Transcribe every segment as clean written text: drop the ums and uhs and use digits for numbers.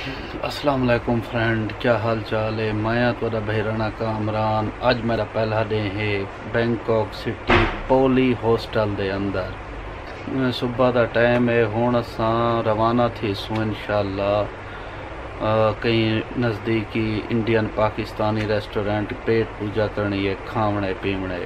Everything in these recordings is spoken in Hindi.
अस्सलाम वालेकुम फ्रेंड, क्या हाल चाल है। मैं थोड़ा भाई राना कामरान। अज मेरा पहला डे है बैंकॉक सिटी पोली हॉस्टल दे अंदर। सुबह का टाइम है, हुण असां रवाना थीसूं इंशाअल्लाह कहीं नज़दीकी इंडियन पाकिस्तानी रेस्टोरेंट पेट पूजा करनी है, खावणे पीवणे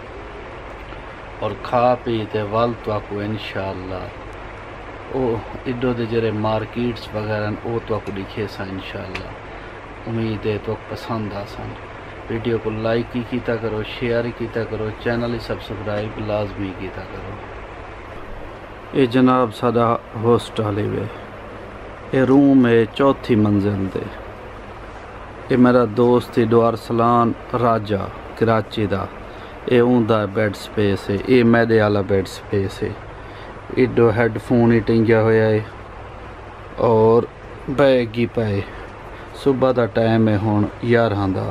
और खा पी ते वल तो इंशाअल्लाह इडो दे जरे मार्केट्स वगैरह वो तो दिखे सा इंशाअल्लाह। उम्मीद है तो पसंद आसन। वीडियो को लाइक ही कीता करो, शेयर ही कीता करो, चैनल ही सब्सक्राइब लाजमी कीता करो। ये जनाब सादा हॉस्टल है, ये रूम है चौथी मंजिल दे। ये मेरा दोस्त है अरसलान राजा कराची दा, ये उनका बेड स्पेस है, ये मेरे वाला बेड स्पेस है। इडो हैडफोन ही टिंगिया होया है और बैग ही पाए। सुबह का टाइम है हुण 11 दा।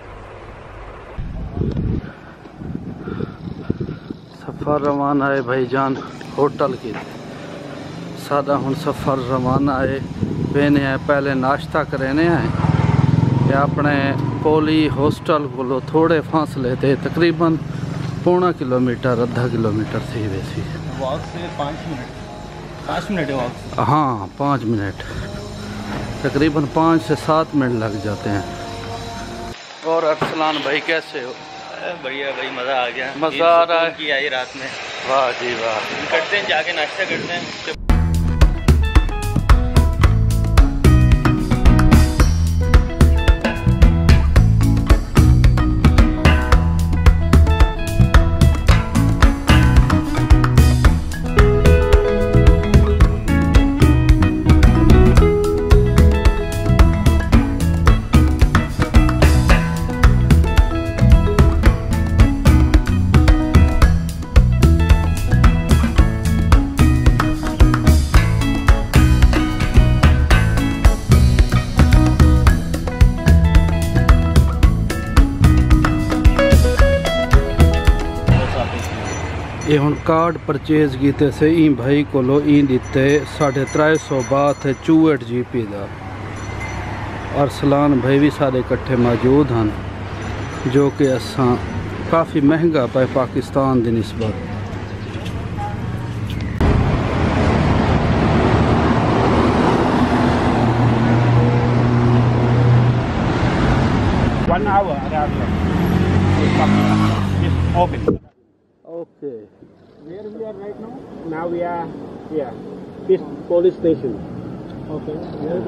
सफ़र रवाना है भाईजान होटल की। सादा हुण सफ़र रवाना है, बेने हैं पहले नाश्ता करेने हैं। ये अपने पोली हॉस्टल को थोड़े फासले थे, तकरीबन 1.5 किलोमीटर आधा किलोमीटर थी वैसी। वॉक से 5 मिनट है वॉक। हाँ 5 मिनट, तकरीबन 5 से 7 मिनट लग जाते हैं। और अरसलान भाई कैसे हो? बढ़िया भाई, मज़ा आ गया। मज़ा आ रहा है की आई रात में। वाह जी वाह। करते हैं, जाके नाश्ता करते हैं। ये हुण कार्ड परचेज किते से ई भाई को ई दिते 350 बात है 64 GB का। अरसलान भाई भी सारे इकट्ठे मौजूद हैं, जो कि असां काफ़ी महंगा पाए पाकिस्तान की निस्बत। Okay. Where we are right now? Now we are here. This police station. Okay.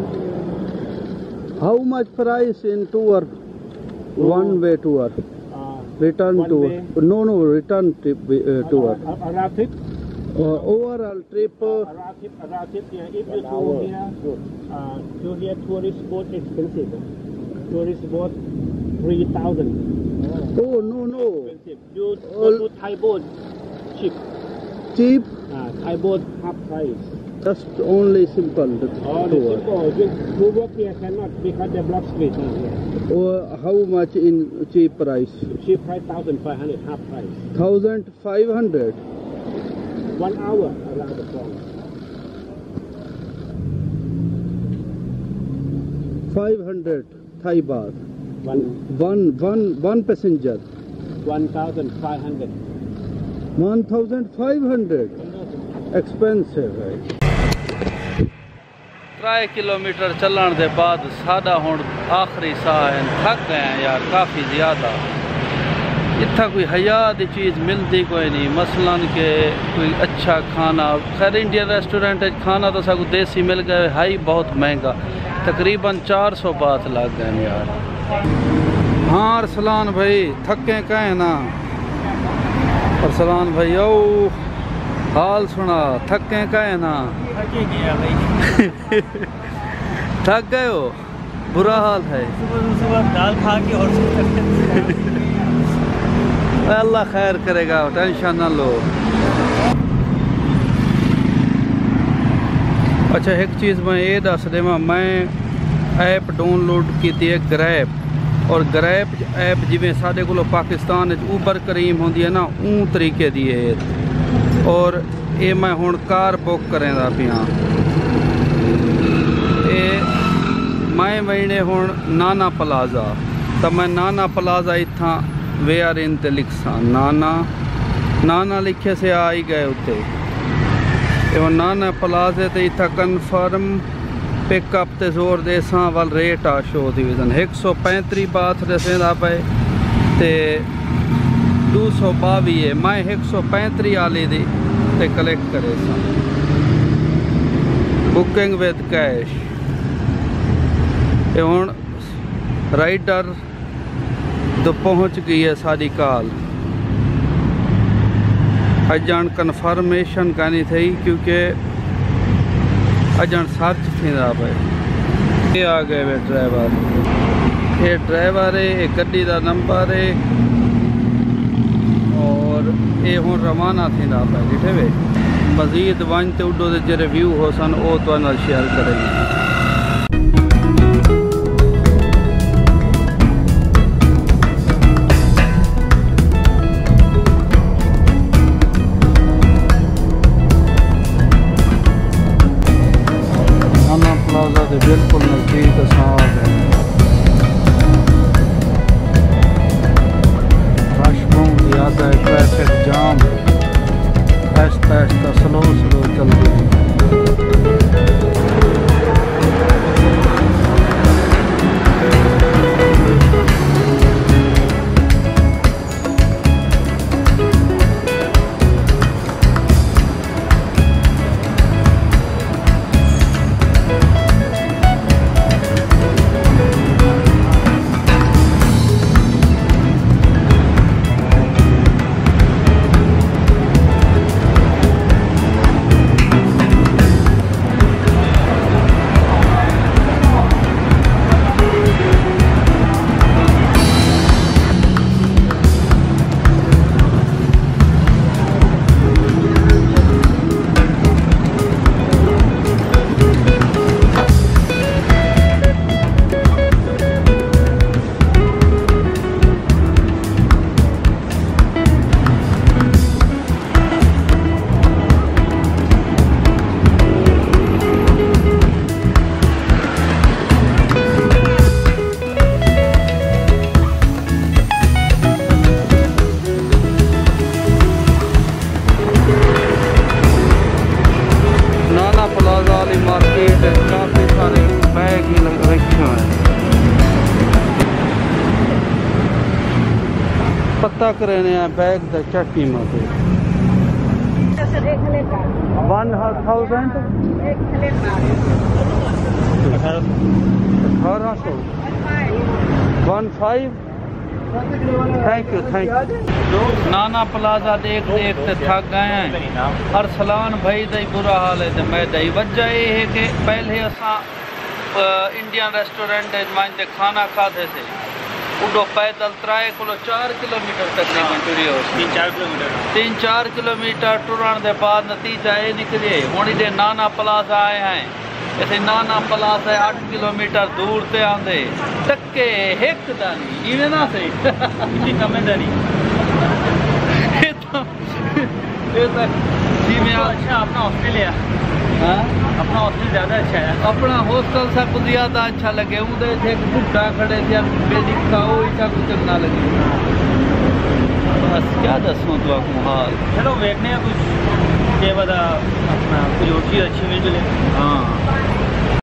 How much price in tour? One way tour. Return one tour. way. No, return trip tour. Around trip. Overall trip. Around trip. Yeah. If you to here tourist boat expensive. Tourist boat 3,000. Oh no. Expensive. You go to Thai boat cheap. Cheap. Thai boat half price. Just only simple Oh, the tour. simple. You walk here cannot because the block street is here. Or how much in cheap price? Cheap price 1,500, half price. 1,500. 1 hour around the clock. 500 Thai baht. One One passenger. 1,500. 1,500. Expensive है। 3 किलोमीटर चलने के बाद सादा हुण आखिरी साह है, थक गए हैं यार काफ़ी ज़्यादा। इतना कोई हया की चीज़ मिलती कोई नहीं, मसलन के कोई अच्छा खाना। खैर इंडियन रेस्टोरेंट खाना तो सब देसी मिल गए, हाई बहुत महंगा, तकरीबन 400 बात लग गए यार। हाँ अरसलान भाई थके कहें ना। अरसलान भाई ओ हाल सुना, थके कहें ना। थक गए हो, बुरा हाल है। सुबह दाल खा के और अल्लाह खैर करेगा, टेंशन ना लो। अच्छा एक चीज़ मैं ये दस देवां, मैं ऐप डाउनलोड की थी ग्रैब, और ग्रैब ऐप जिमें साढ़े को पाकिस्तान ऊबर करीम होंगी है ना, ऊ तरीके दी है। और ये मैं हुण कार बुक करें पिया, मैं वहीने हूँ नाना प्लाजा, तो मैं नाना प्लाजा इतना वेयर इन ते लिखसा नाना लिखे से आ ही गए उत्ते नाना प्लाजे ते इतना कन्फर्म पिकअप ते जोर दे वाल रेट आ शो थी विजन 135 बात दसेंदा पे ते 222 है। मैं 135 वाली दी ते कलेक्ट करे सा बुकिंग विद कैश। ये हुण राइडर तो पहुँच गई है सारी कॉल अजान कन्फर्मेशन करनी थी क्योंकि अजान सर्च थी पे। ये आ गए वे ड्राइवर, ये ड्राइवर है, ये गड्डी का नंबर है और ये हुण रवाना थी पे डिठे वे। मजीद वन तो उडो जे रिव्यू हो सन वो तो शेयर करेंगे। प्लाजा के बिल्कुल नज़दीक साफ है, रश बहुत ज़्यादा है, traffic jam Aahista Aahista slow चल रही है। पता करने बैग द क्या कीमत है? 1800 थैंक यू। नाना प्लाजा देख थक गए हैं। अरसलान भाई दई बुरा हाल है, मैं दई वजह ये है कि पहले असा इंडियन रेस्टोरेंट मांझे खाना खाते थे उडो पैदल 4 किलोमीटर तकरीबन टुरी हो 3-4 किलोमीटर टुरण के बाद नतीजा ये निकले हूँ इधे नाना प्लाजा आए हैं। ऐसे नाना प्लाजा 8 किलोमीटर दूर से आंदे धक्के हिक दानी इवें ना सही कमेंदारी जी में अच्छा अपना ऑस्ट्रेलिया अपना हॉस्टल ज़्यादा अच्छा है। अपना हॉस्टल सब ज़्यादा अच्छा लगे उधर थे बुढ़ा खड़े थे बेदिखा वो ऐसा कुछ ना लगे। बस क्या दसूँ तो आपको हाल चलो देखने कुछ के बाद अपना कुछ और चीज़ अच्छी मिल चले। हाँ